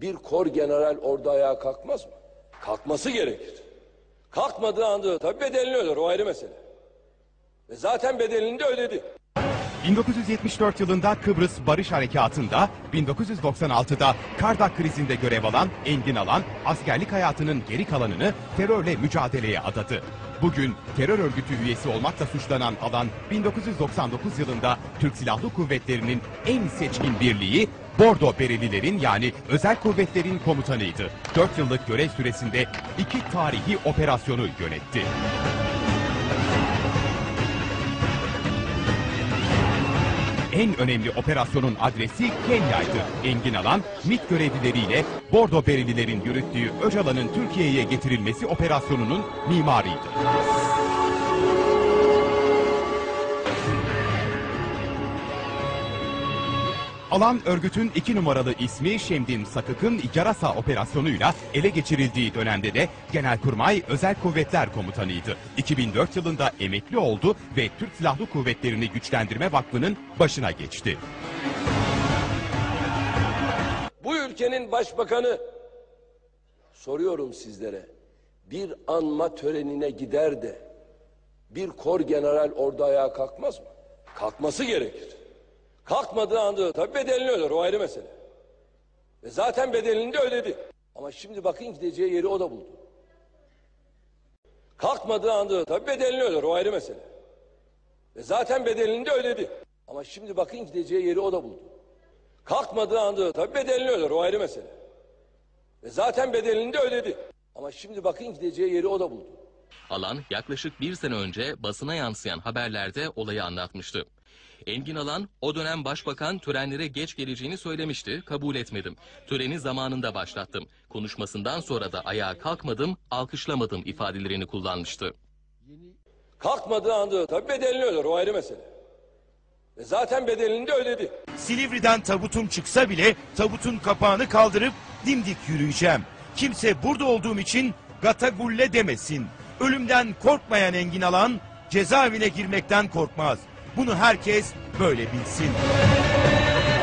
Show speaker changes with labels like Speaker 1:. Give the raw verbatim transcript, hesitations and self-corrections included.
Speaker 1: bir kor general orada ayağa kalkmaz mı? Kalkması gerekir. Kalkmadığı anda tabii bedelini öder, o ayrı mesele. Ve zaten bedelini de ödedi.
Speaker 2: bin dokuz yüz yetmiş dört yılında Kıbrıs Barış Harekatı'nda, bin dokuz yüz doksan altıda Kardak krizinde görev alan Engin Alan, askerlik hayatının geri kalanını terörle mücadeleye adadı. Bugün terör örgütü üyesi olmakla suçlanan Alan, bin dokuz yüz doksan dokuz yılında Türk Silahlı Kuvvetleri'nin en seçkin birliği, Bordo Berelilerin yani özel kuvvetlerin komutanıydı. dört yıllık görev süresinde iki tarihi operasyonu yönetti. En önemli operasyonun adresi Kenya'ydı. Engin Alan, MİT görevlileriyle Bordo Berelilerin yürüttüğü Öcalan'ın Türkiye'ye getirilmesi operasyonunun mimarıydı. Alan örgütün iki numaralı ismi Şemdin Sakık'ın Yarasa operasyonuyla ele geçirildiği dönemde de Genelkurmay Özel Kuvvetler Komutanıydı. iki bin dört yılında emekli oldu ve Türk Silahlı Kuvvetleri'ni Güçlendirme Vakfı'nın başına geçti.
Speaker 1: Bu ülkenin başbakanı, soruyorum sizlere, bir anma törenine gider de bir kor general orada ayağa kalkmaz mı? Kalkması gerekir. Kalkmadığı anda tabii bedelini öder, o ayrı mesele. Ve zaten bedelini de ödedi. Ama şimdi bakın gideceği yeri o da buldu. Kalkmadığı anda tabii bedelini öder, o ayrı mesele. Ve zaten bedelini de ödedi. Ama şimdi bakın gideceği yeri o da buldu. Kalkmadığı anda tabii bedelini öder, o ayrı mesele. Ve zaten bedelini de ödedi. Ama şimdi bakın gideceği yeri o da buldu.
Speaker 3: Alan yaklaşık bir sene önce basına yansıyan haberlerde olayı anlatmıştı. Engin Alan, o dönem başbakan törenlere geç geleceğini söylemişti, kabul etmedim. Töreni zamanında başlattım. Konuşmasından sonra da ayağa kalkmadım, alkışlamadım ifadelerini kullanmıştı.
Speaker 1: Kalkmadığı anda tabii bedelini öder, o ayrı mesele. Ve zaten bedelini de ödedi.
Speaker 4: Silivri'den tabutum çıksa bile tabutun kapağını kaldırıp dimdik yürüyeceğim. Kimse burada olduğum için gatagulle demesin. Ölümden korkmayan Engin Alan cezaevine girmekten korkmaz. Bunu herkes böyle bilsin.